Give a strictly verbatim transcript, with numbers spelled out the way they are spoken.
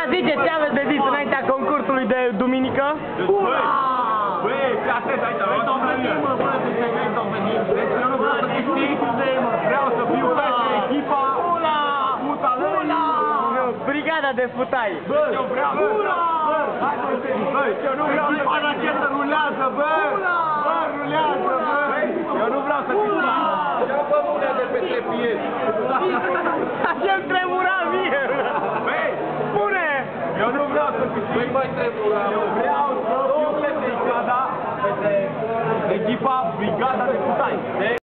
zice, ce aveți de zis înaintea concursului de duminică? Ura! Băi, fii atent aici, vreau să venim, mă, bă, de ce vrei să venim? Deci eu nu vreau să câștig, vreau să fiu pentru echipa Ula! Puta lui! Brigada de futai! Bă, eu vreau să... Ula! Hai să vedem, bă, eu nu vreau să... Echipa rachetă rulează, bă! Ula! Bă, rulează, bă! Eu nu vreau să câștig! Ia bă, mâna de pe trepied! Eu-mi tremura mie! Băi! Spune! Eu nu vreau să câștig! Băi, mai tremura! Eu vreau să fiu pentru echipa, echipa Brigada de futai!